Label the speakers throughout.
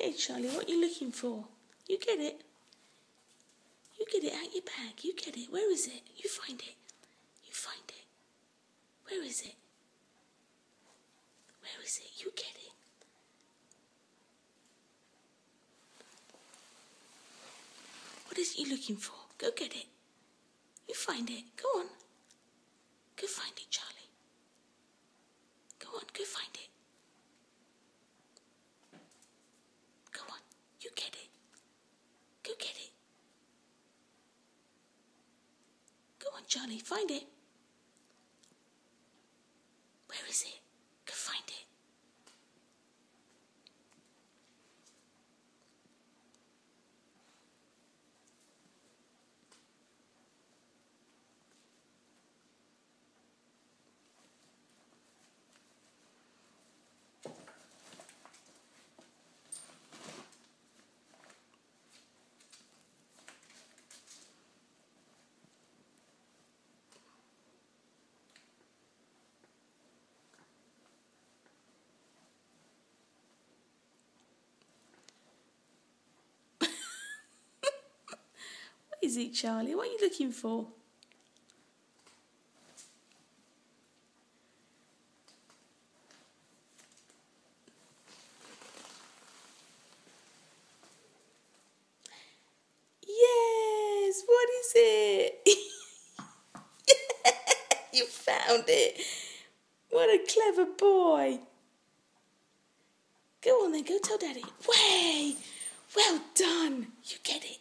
Speaker 1: Okay, Charlie, what are you looking for? You get it. You get it out your bag. You get it. Where is it? You find it. You find it. Where is it? Where is it? You get it. What is it you looking for? Go get it. You find it. Go on. Go find it, Charlie. Go on, go find it. Go on, you get it. Go get it. Go on, Charlie, find it. Where is it? Go find it. What is it, Charlie? What are you looking for? Yes, what is it? You found it. What a clever boy. Go on then, go tell Daddy. Way! Well done. You get it.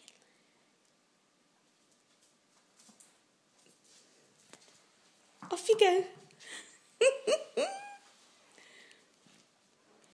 Speaker 1: Off you go.